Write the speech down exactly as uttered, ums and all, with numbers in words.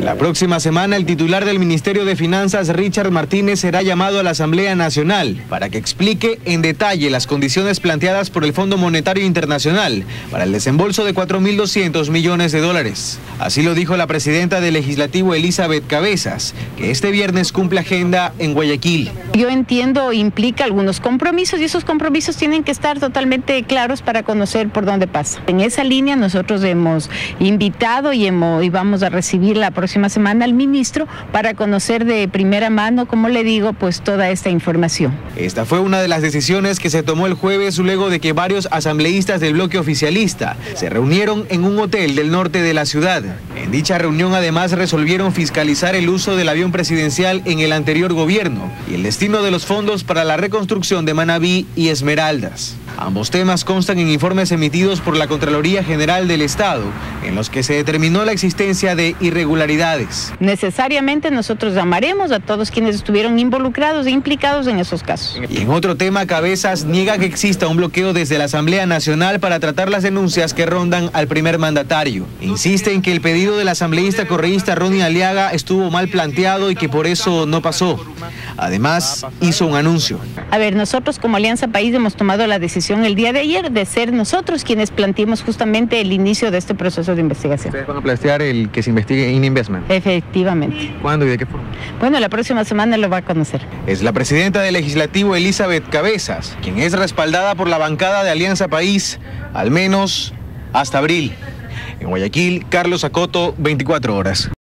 La próxima semana, el titular del Ministerio de Finanzas, Richard Martínez, será llamado a la Asamblea Nacional para que explique en detalle las condiciones planteadas por el Fondo Monetario Internacional para el desembolso de cuatro mil doscientos millones de dólares. Así lo dijo la presidenta del Legislativo, Elizabeth Cabezas, que este viernes cumple agenda en Guayaquil. Yo entiendo, implica algunos compromisos y esos compromisos tienen que estar totalmente claros para conocer por dónde pasa. En esa línea nosotros hemos invitado y, hemos, y vamos a recibir la próxima semana al ministro para conocer de primera mano, como le digo, pues toda esta información. Esta fue una de las decisiones que se tomó el jueves luego de que varios asambleístas del bloque oficialista se reunieron en un hotel del norte de la ciudad. En dicha reunión además resolvieron fiscalizar el uso del avión presidencial en el anterior gobierno y el destino de los fondos para la reconstrucción de Manabí y Esmeraldas. Ambos temas constan en informes emitidos por la Contraloría General del Estado, en los que se determinó la existencia de irregularidades. Necesariamente nosotros llamaremos a todos quienes estuvieron involucrados e implicados en esos casos. Y en otro tema, Cabezas niega que exista un bloqueo desde la Asamblea Nacional para tratar las denuncias que rondan al primer mandatario. Insiste en que el pedido del asambleísta correísta Ronnie Aliaga estuvo mal planteado y que por eso no pasó. Además, hizo un anuncio. A ver, nosotros como Alianza País hemos tomado la decisión el día de ayer de ser nosotros quienes planteemos justamente el inicio de este proceso de investigación. ¿Ustedes van a plantear el que se investigue in investment? Efectivamente. ¿Cuándo y de qué forma? Bueno, la próxima semana lo va a conocer. Es la presidenta del Legislativo, Elizabeth Cabezas, quien es respaldada por la bancada de Alianza País, al menos hasta abril. En Guayaquil, Carlos Acoto, veinticuatro horas.